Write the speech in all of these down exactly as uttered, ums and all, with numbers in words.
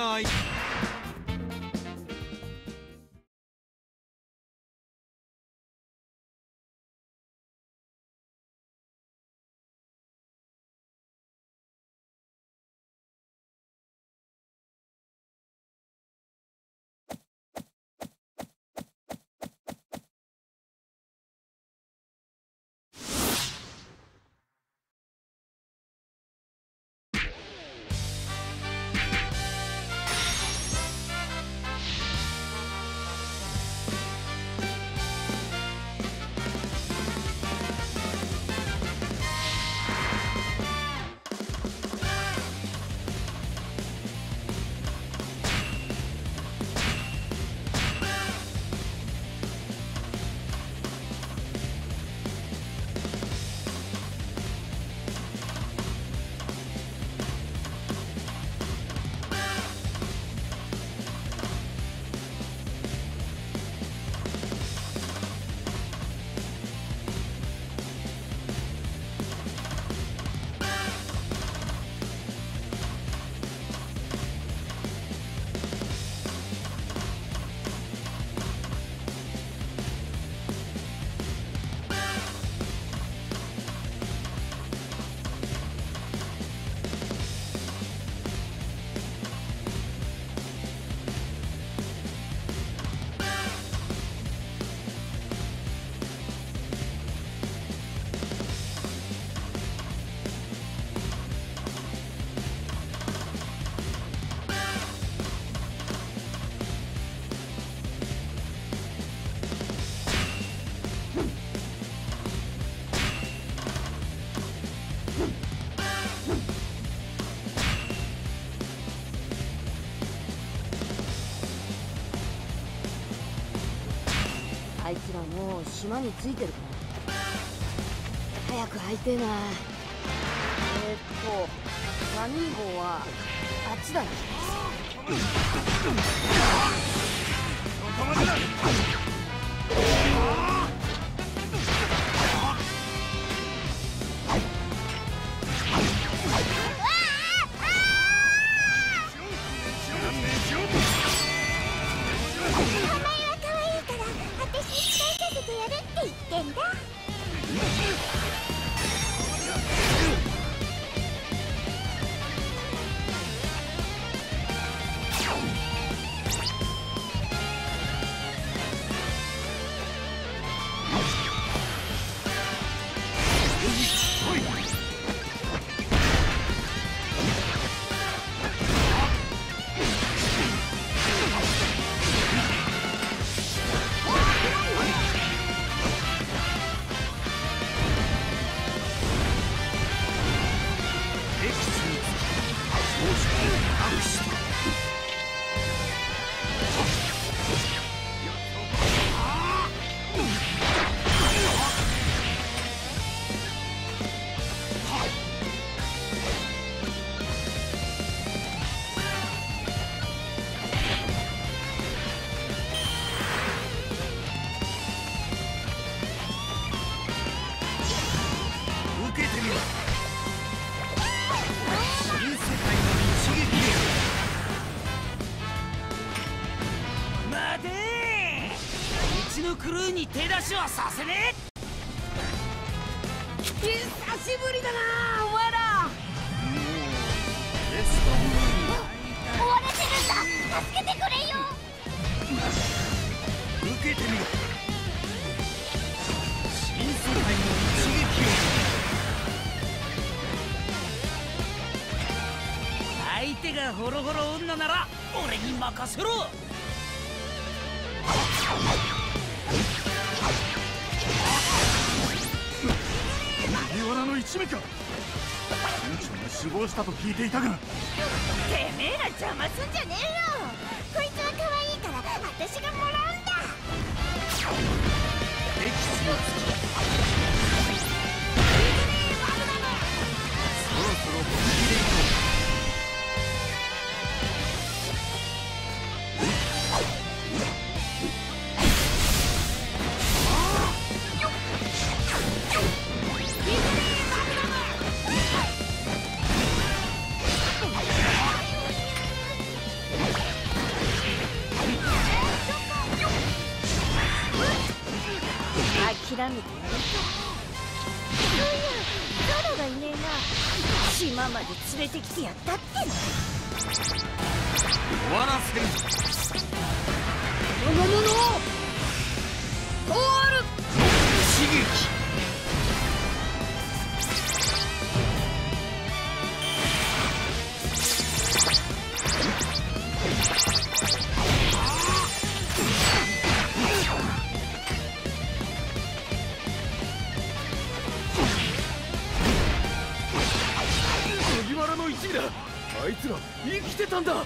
が相手。 あいつらもう島に着いてるかな。早く会いてえな。えー、っとサニー号はあっちだな。 そこまでだ。クルーに手出しはさせねえ。久しぶりだなお前ら。もうレストに追われてるんだ。助けてくれよ。 受けてみろ。新世界の一撃を。相手がホロホロ女なら俺に任せろ。麦わらの一味か。船長が死亡したと聞いていたが。てめえら邪魔すんじゃねえよ。こいつは可愛いから私がもらうんだ。 敵地の月。そろそろ本気でいこう。 諦めてやるか。そういやゾロがいねえな。島まで連れてきてやったっての。 終わらせる。 この者をとある刺激。麦わらの一味だ。あいつら生きてたんだ。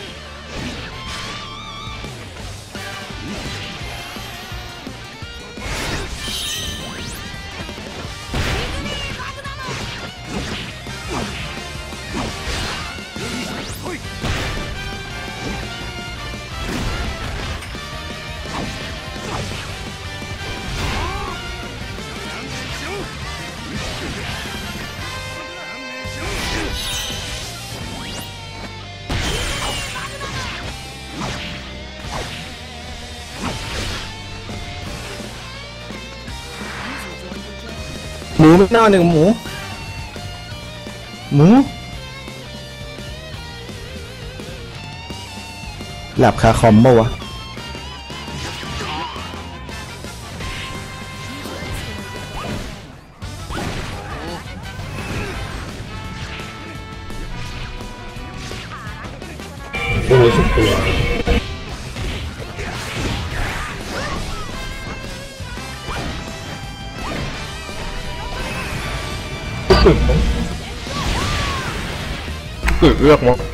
หมูไม่น่าหนึ่งหมูหมูหลับคาคอมบ่วะโอ้ยสุดตัวตึกมั้งตึกเลือกมั้ง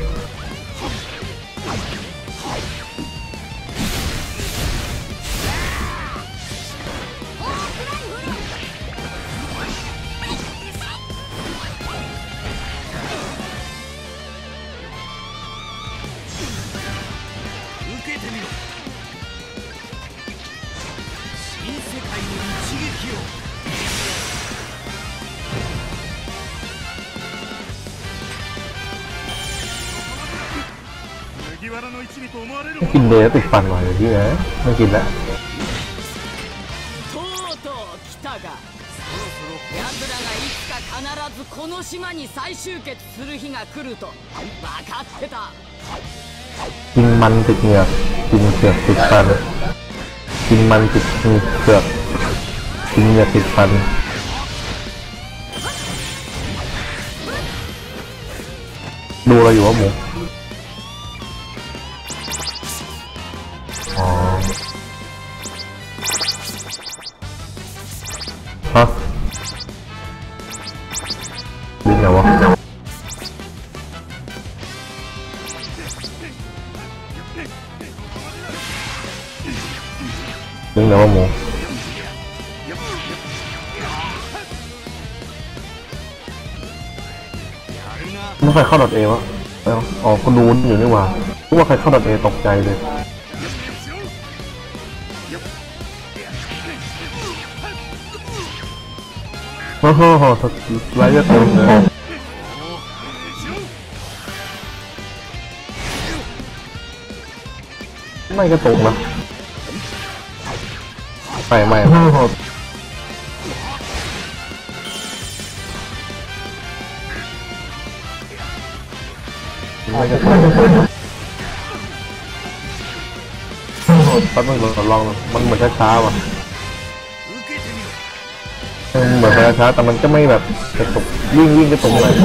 受けてみろ。新世界の一撃を。 กินเดย์ติดฟันหน่อยพี่เอ๋ไม่กินแล้วとうとう来たがヤツらがいつか必ずこの島に再集結する日が来ると分かってた。 กินมันติดเหงือกกินเผือกติดฟันกินมันติดเหงือกกินเหงือกติดฟันดูเราอยู่ว่าหมูอ๋อฮะดิ้นไงวะดิ้นไงวะหมูไม่ใครเข้าดอทเอวะอ๋อคนดูอยู่นี่หว่ารู้ว่าใครเข้าดอทเอตกใจเลยโอ้โหไรจะตรงเลยไม่กระตุกนะไม่ไม่ไม่กระตุกแป๊บนึงเราลองมันเหมือนช้าๆว่ะเหมือนช้าๆแต่มันก็ไม่แบบกระตุกวิ่งวิ่งกระตุกเลย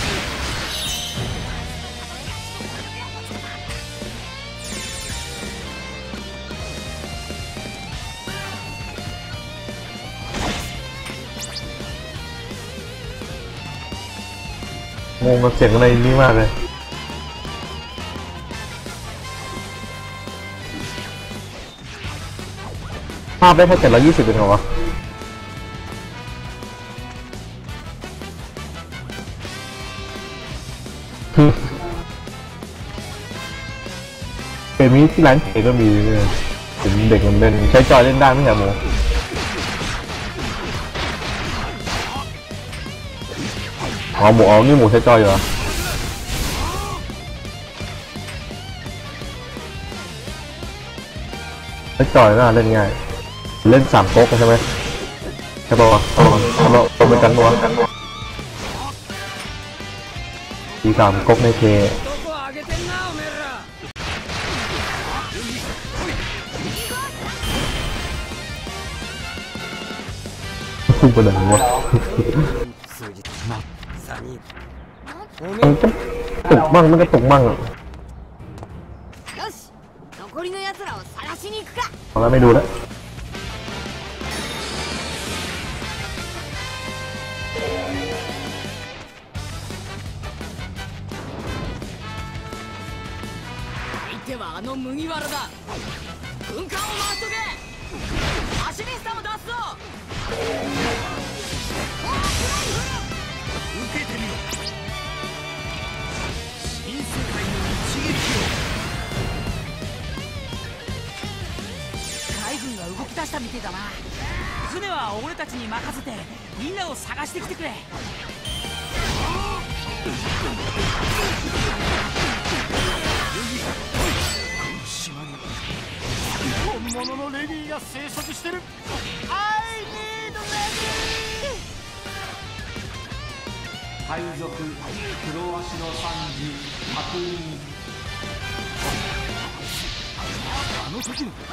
งงกับเสียงอะไรนี่มากเลยภาพได้แค่เจ็ดร้อยยี่สิบเองเหรอวะเกมนี้ที่ร้านเกมก็มีเห็นเด็กมันเล่นใช้จอยเล่นได้ไม่ใช่หมูอ๋อหมูอ๋อนี่หมูใช้จอยเหรอใช้จอยน่าเล่นง่ายเล่นสามโต๊ะใช่ไหมช่ป่าววะเอาเอาเราเอาไปกันป่าววะทีสามก๊กในเคพุ่งไปไหนวะมันก็ตกมั่งมันก็ตกมั่งอ่ะเอาแล้วไม่ดูแล้ว相手はあの麦わらだ。軍艦を回しとけ。アシリスタも出すぞ。受けてみろ。新世界の一撃を。 海軍が動き出したみてえだな。船は俺たちに任せてみんなを探してきてくれ。 本物のレディーが生息してる。I need ready。海賊黒足の惨事確認。あの時の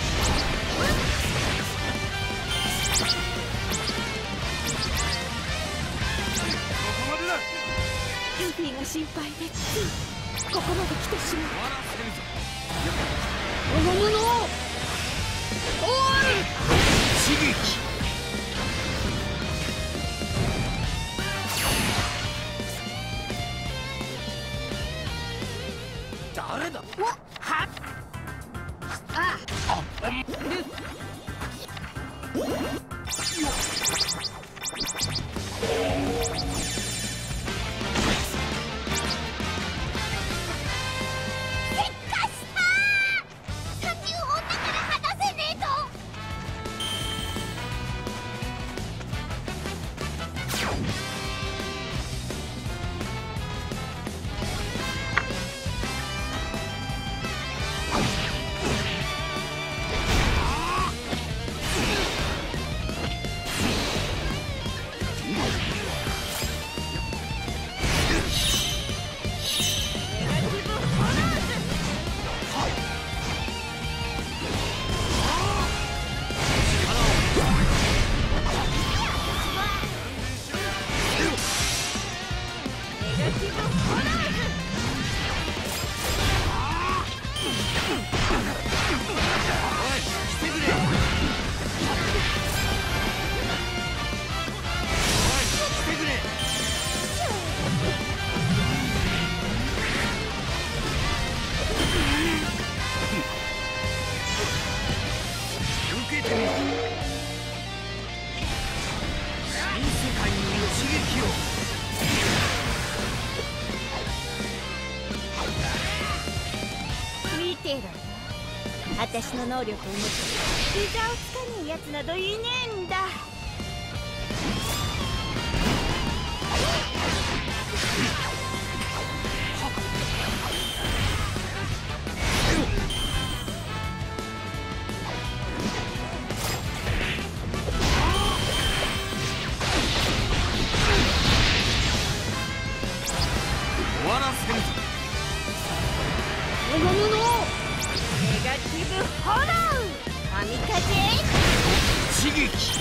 ルフィが心配でついここまで来てしまう。 この者をおい刺激。誰だ。おはっああ私の能力を持って膝をつかねえやつなどいねえんだ。 終わらせるぞ。 この者をネガティブホロー神風刺激。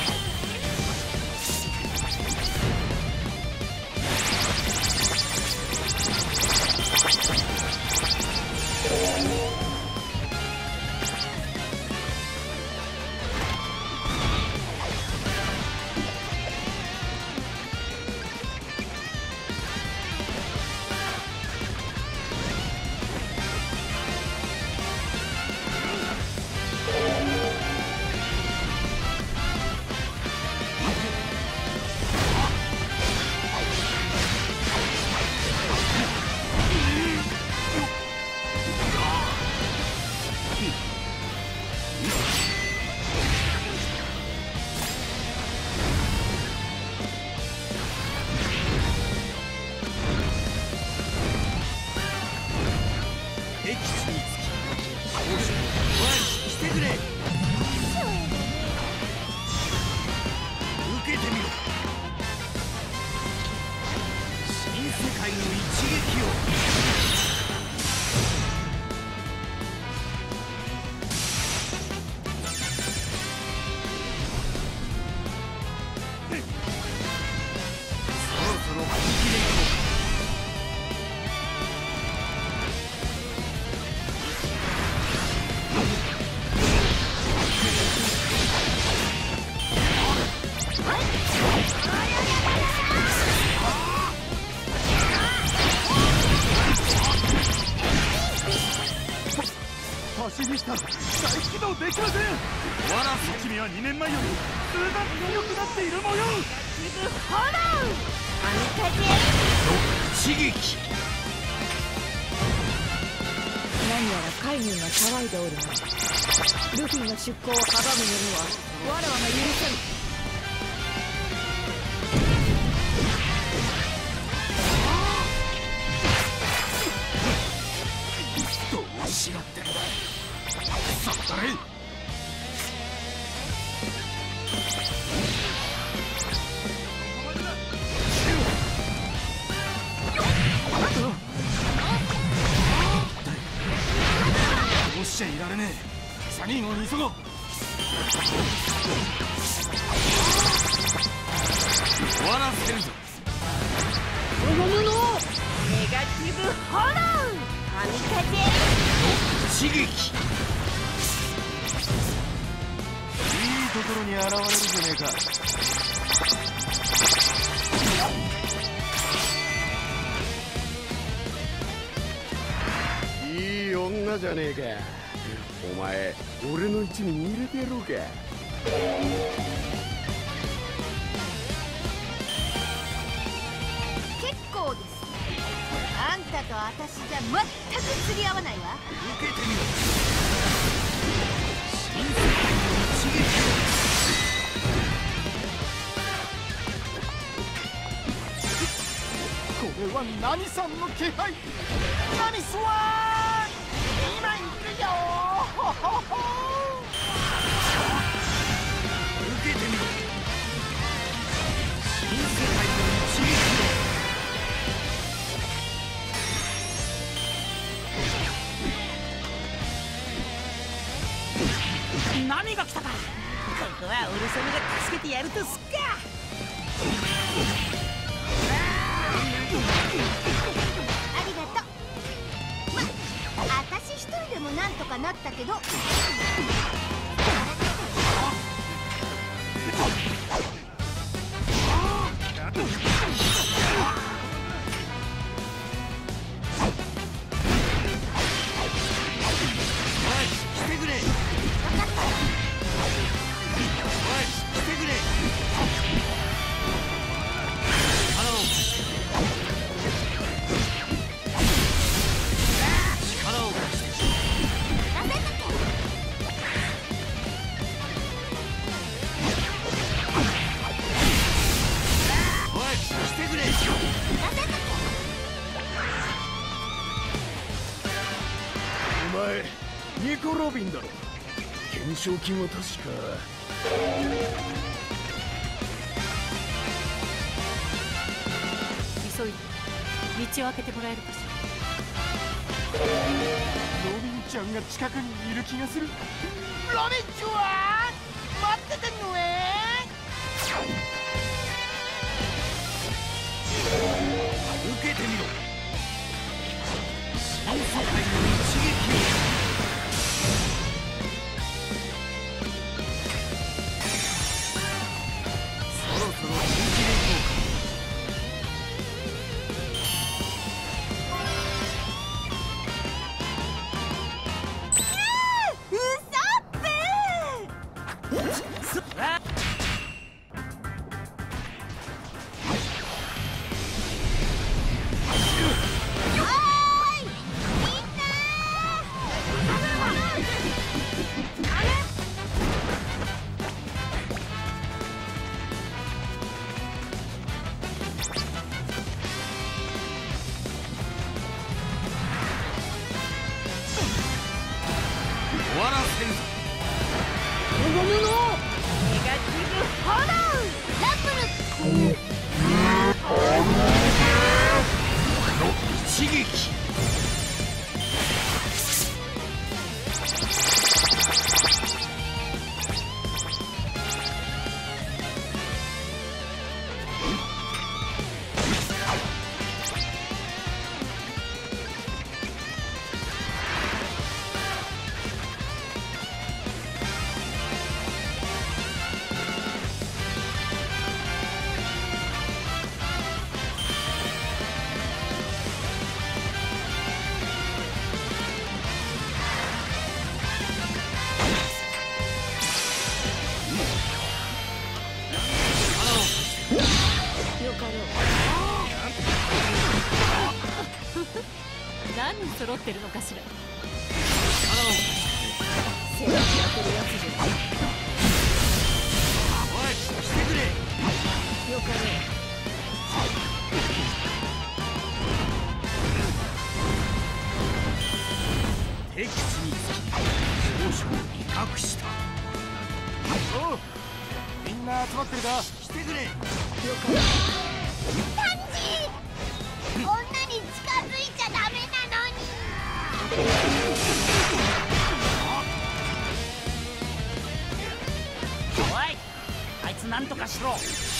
ファシリスタ再起動できません。わら君はにねんまえより数段強くなっている模様。 ほら網風刺激。 何やら海軍が騒いでおるな。ルフィの出航を阻む者は我らが許せぬ。 どうしがってんださったれ。どうしちゃいられねえ。サニー号に急ごう。終わらせるぞ。 おのののネガティブホロー網風刺激。 いいところに現れるじゃねえか。いい女じゃねえか。お前俺の一味に入れてやろうか。 結構です。あんたと私じゃ全く釣り合わないわ。 受けてみろ。新世界の刺激。 これは何さんの気配。何すわー。今行くよー。 受けてみろ。新世界の刺激。何が来たか。ここはオルソムが助けてやるとすっか。 ありがとう。ま、私一人でもなんとかなったけど。 お前ニコ・ロビンだろ。懸賞金は確か急いで道を開けてもらえるかしら。 ロビンちゃんが近くにいる気がする。ロビンちゃん待っててんのね。 受けてみろ。新世界の一撃。そろそろ本気でいこうか。 ウソップー。 あ終わらせるぞ。 おのののネガティ何人揃ってるのかしら。 背が開けるやつじゃない。 おいしてくれ。 よかね。 敵地につき少々威嚇した。 おう、みんな集まってるか。 してくれ。 よかね。 サンジ、女に近づいちゃダメなのに。 おいあいつなんとかしろ。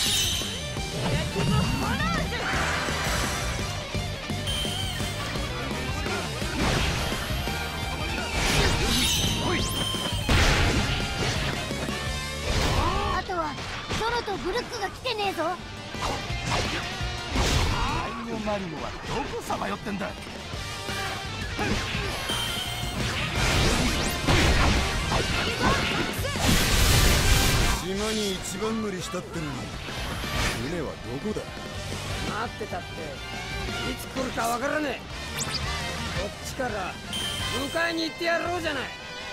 あとはゾロとブルックが来てねえぞ。 アイオマリモはどこさまよってんだ。島に一番乗りしたってのに船はどこだ。 待ってたっていつ来るかわからねえ。こっちから迎えに行ってやろうじゃない。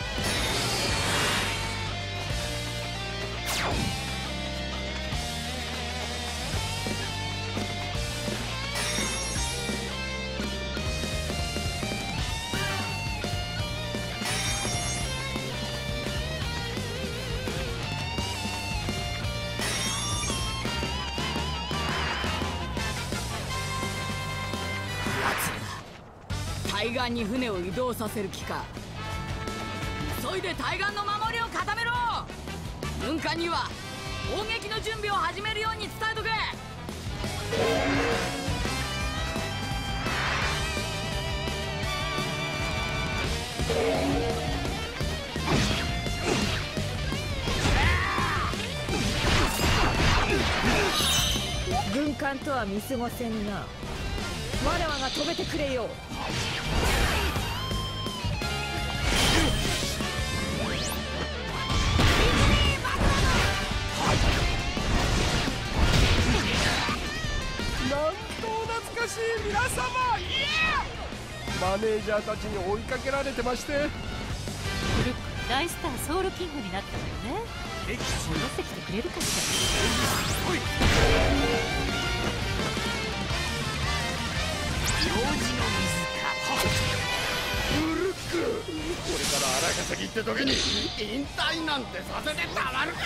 対岸に船を移動させる気か。急いで対岸の守りを固めろ。軍艦には砲撃の準備を始めるように伝えとけ。軍艦とは見過ごせぬな。我らが止めてくれよう。 なんと懐かしい皆様。マネージャーたちに追いかけられてまして。 ブルック、ライスターソウルキングになったのよね。 敵地に戻ってきてくれるかしおい用事の水か。 ブルック、これから荒稼ぎって時に引退なんてさせてたまるか。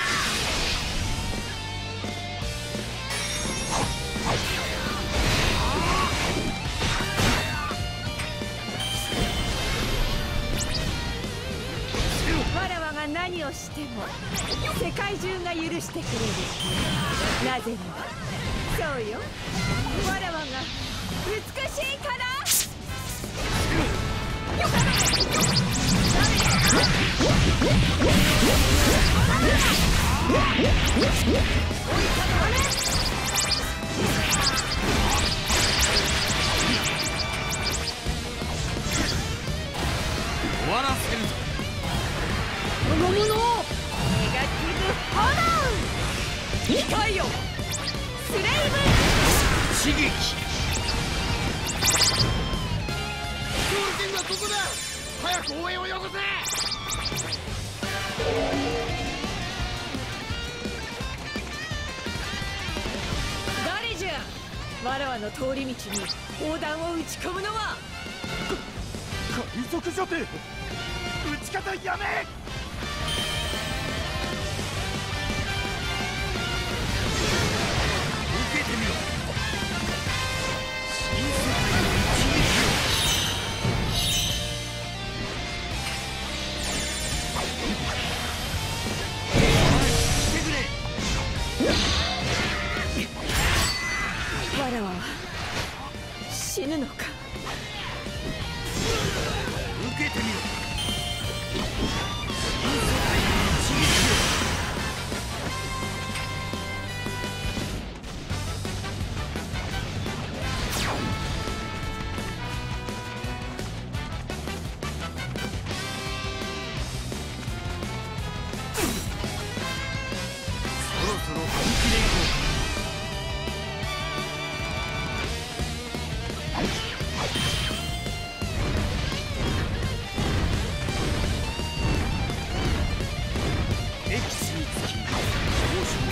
わらわが何をしても世界中が許してくれる。なぜならそうよ、わらわが美しいから。 終わらせるぞ。 この者をネガティブホロー控えよ。スレイブ刺激。 狂人はここだ。早く応援をよこせ。 誰じゃ。わらわの通り道に砲弾を撃ち込むのは。 海賊女帝、撃ち方やめ。 受けてみろ。新世界の一撃を。してくれ。 わらわは死ぬのか。 受けてみろ。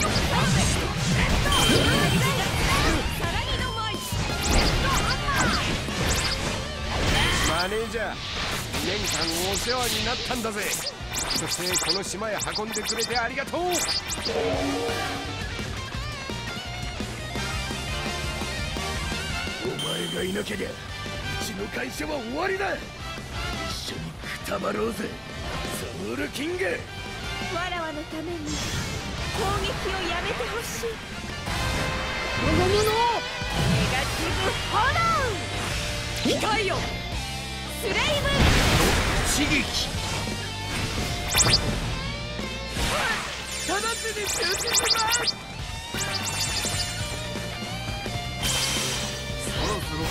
マネージャー、にねんかんお世話になったんだぜ。そしてこの島へ運んでくれてありがとう。お前がいなきゃうちの会社は終わりだ。一緒にくたばろうぜ、ソウルキング。 わらわのために攻撃をやめてほしい。 我が物をネガティブホロー控えよ。 スレイブ刺激。 直ちに中止します。 そろそろ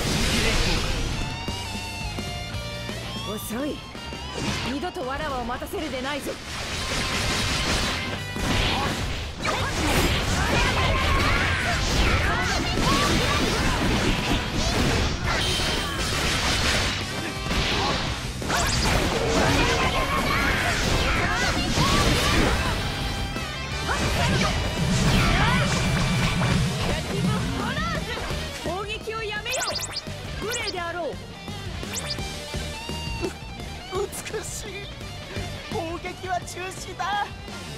本気でいこうか。 遅い。二度とわらわを待たせるでないぞ。攻撃をやめよう。無礼であろう。 美しい。攻撃は中止だ。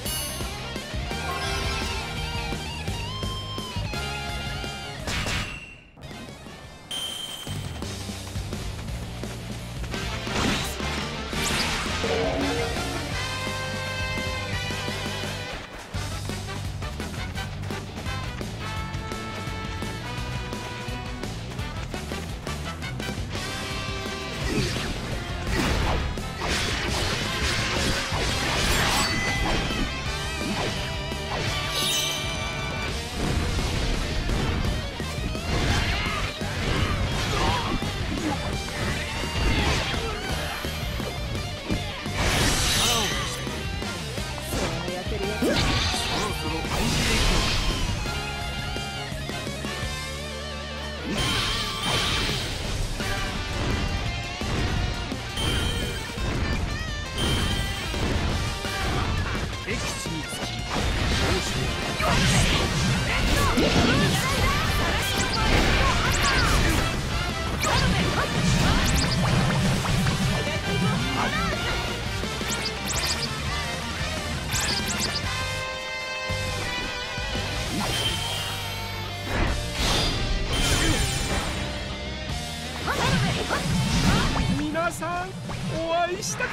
皆さんお会いしたかった。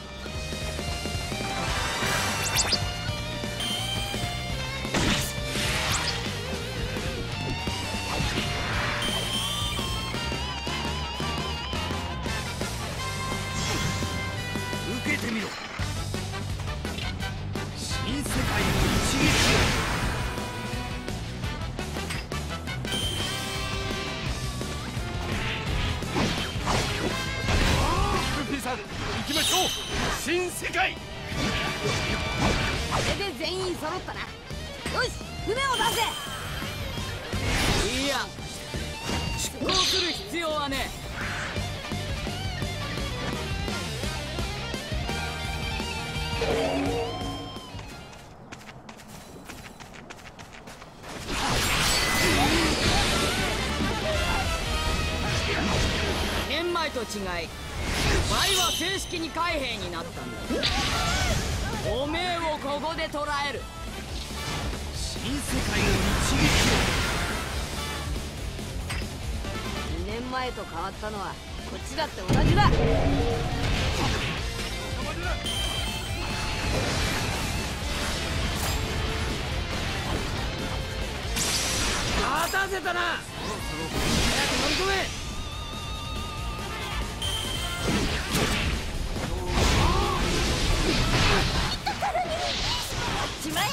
受けてみろ。新世界の一撃を。行きましょう、新世界。 これで全員揃ったな。よし、船を出せ。いや、出航する必要はねえ。年前と違い、ワイは正式に海兵になったんだ。おめえをここで捕らえる。 新世界の一撃にねんまえと変わったのはこっちだって同じだ。待たせたな。早く乗り込め。 しまえ。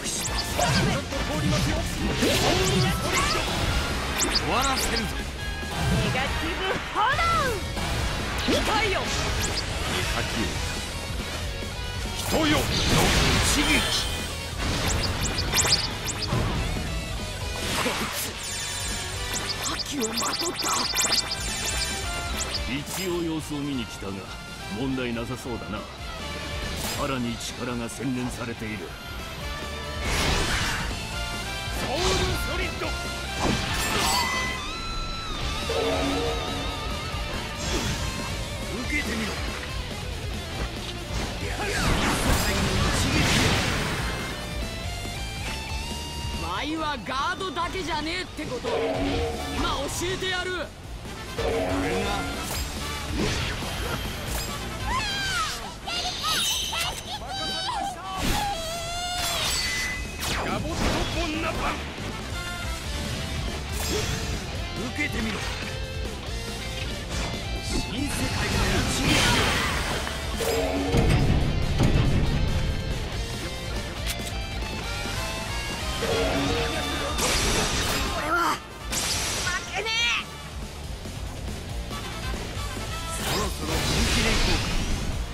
終わらせるぞ。 ネガティブ炎痛いよ。 人よの一撃。 覇気をまとった。 一応様子を見に来たが問題なさそうだな。さらに力が洗練されている。ソウルソリッド。受けてみろ。 舞はガードだけじゃねえってこと、今教えてやる。 俺がガボットボンナパン。受けてみろ。新世界の一撃よ。 俺は負けねえ。 そろそろ本気でいこうか。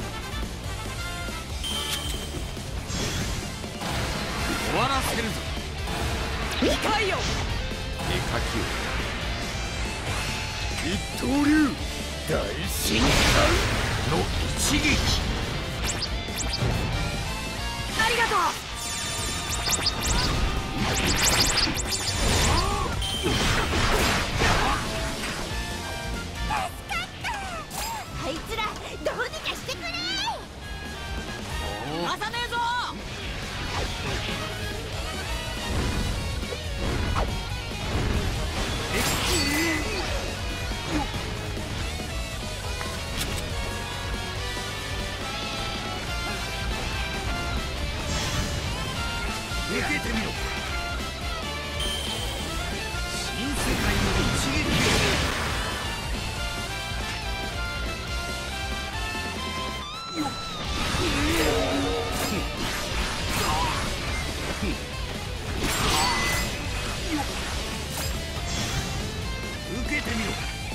終わらせるぞ。 痛いよ。 絵描きを一刀流大震撼の一撃。 ありがとう。あいつらどうにかしてくれ。 離さねえぞ。 受けてみろ。新世界の一撃を。受けてみろ。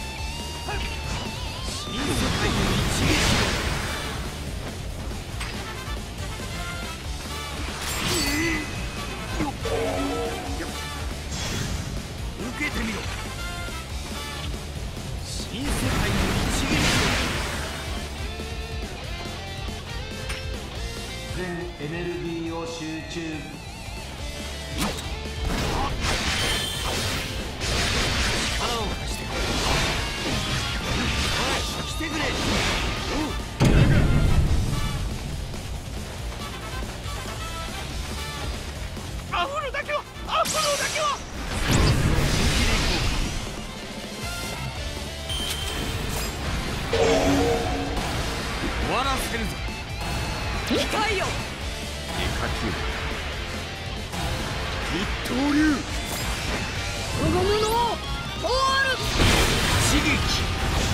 新世界の一撃を。受けてみろ。新世界の一撃を。 全エネルギーを集中。 力を貸してくれ。おい、来てくれ。アフロだけはアフロだけは終わらせるぞ。 痛いよ。 絵描きを一刀流この者を終わる。 一撃。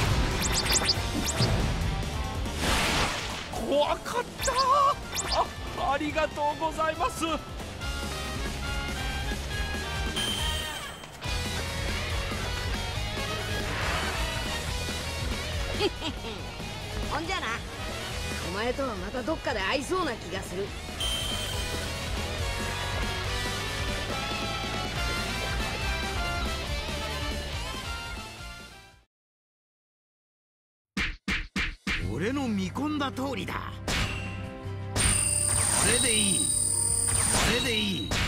怖かった。あ、ありがとうございます。 ほんじゃな、お前とはまたどっかで会いそうな気がする。 俺の見込んだ通りだ。これでいい。これでいい。